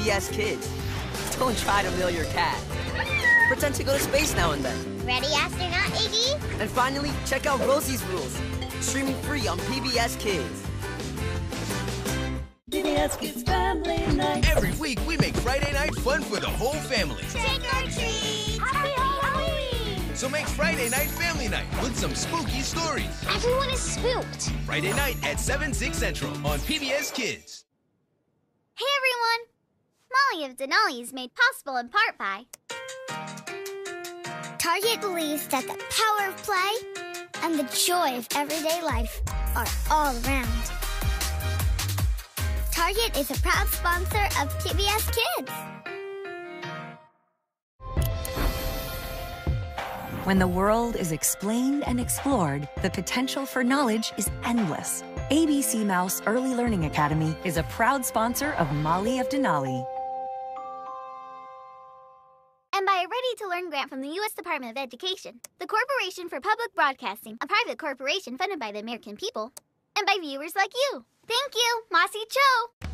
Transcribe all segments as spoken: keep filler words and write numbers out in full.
B S Kids. Don't try to mill your cat. Pretend to go to space now and then. Ready, astronaut Iggy? And finally, check out Rosie's Rules. Streaming free on P B S Kids. P B S Kids Family Night. Every week, we make Friday night fun for the whole family. Trick or treat! Happy Halloween! So make Friday night family night with some spooky stories. Everyone is spooked. Friday night at seven, six Central on P B S Kids. Hey, everyone. Molly of Denali is made possible in part by... Target believes that the power of play and the joy of everyday life are all around. Target is a proud sponsor of P B S Kids. When the world is explained and explored, the potential for knowledge is endless. A B C Mouse Early Learning Academy is a proud sponsor of Molly of Denali. And by a Ready-to-Learn grant from the U S Department of Education, the Corporation for Public Broadcasting, a private corporation funded by the American people, and by viewers like you. Thank you, Mossy Cho!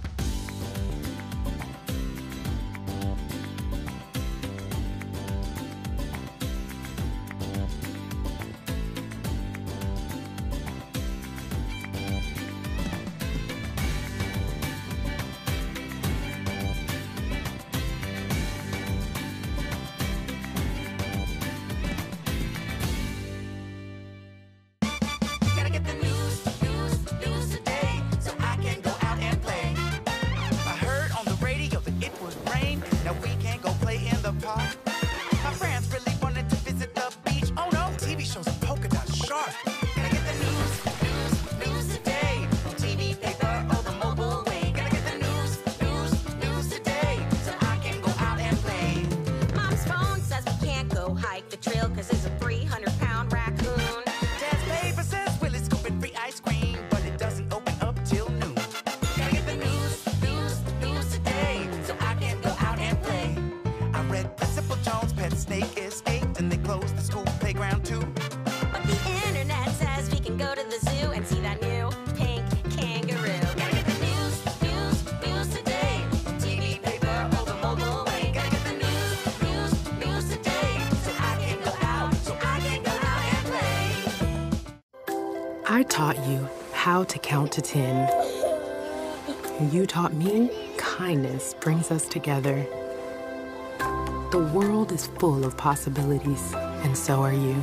I taught you how to count to ten. You taught me kindness brings us together. The world is full of possibilities, and so are you.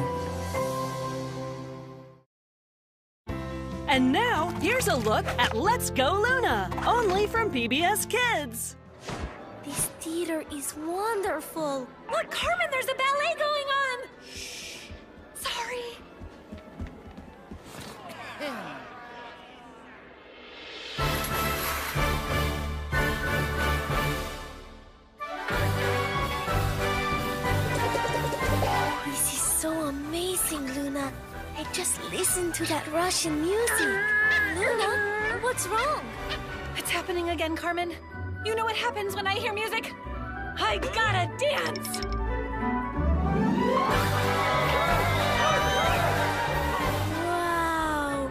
And now, here's a look at Let's Go Luna, only from P B S Kids. This theater is wonderful. Look, Carmen, there's a ballet going on. Shh. Sorry. This is so amazing, Luna. I just listened to that Russian music. Luna, what's wrong? It's happening again, Carmen. You know what happens when I hear music? I gotta dance! Wow!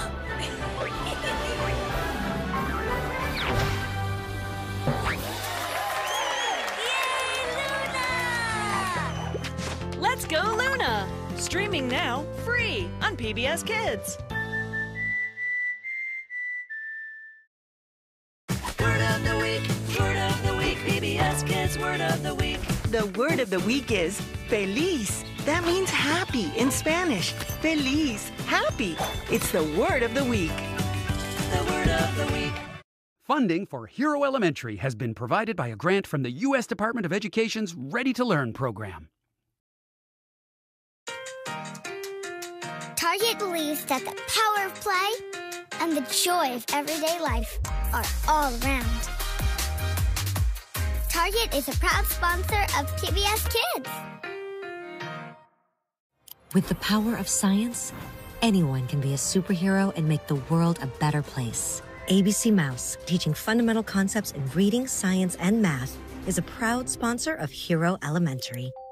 Yay, Luna! Let's Go Luna! Streaming now, free on P B S Kids. Word of the week, word of the week, P B S Kids word of the week. The word of the week is feliz. That means happy in Spanish. Feliz, happy. It's the word of the week. The word of the week. Funding for Hero Elementary has been provided by a grant from the U S Department of Education's Ready to Learn program. Target believes that the power of play and the joy of everyday life are all around. Target is a proud sponsor of P B S Kids. With the power of science, anyone can be a superhero and make the world a better place. A B C Mouse, teaching fundamental concepts in reading, science, and math, is a proud sponsor of Hero Elementary.